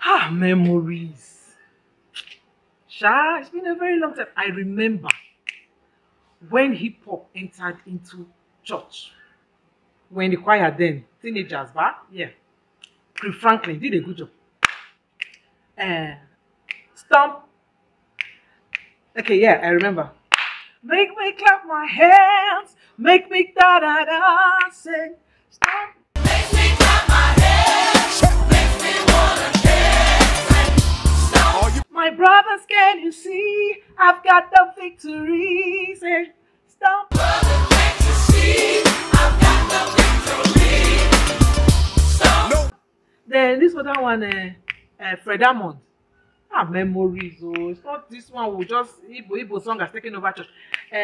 Ah, memories. Sha, it's been a very long time. I remember when hip hop entered into church. When the choir then, teenagers back, yeah. Chris Franklin did a good job. Uh, Stomp. Okay, yeah, I remember. Make me clap my hands, make me da da da sing. Stomp. Makes me clap my hands, makes me wanna dance. Stop. My brothers, can you see? I've got the victory. Say, stomp. Brothers, can't you see? I've got the victory. Stop. No. Then this was that one, Fred Hammond. Ah, memories. Oh, it's not this one. We just Igbo song has taken over church.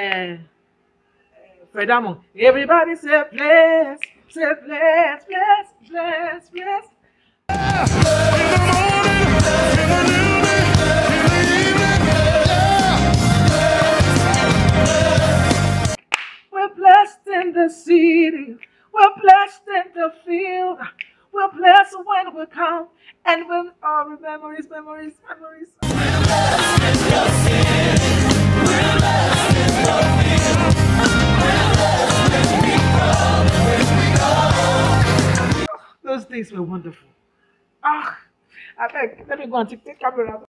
Fred Hammond. Everybody say bless, bless, bless, bless. We're blessed in the city. We're blessed in the field. We're blessed when we come and when our memories. Those days were wonderful. Ah, I beg, let me go and take the camera.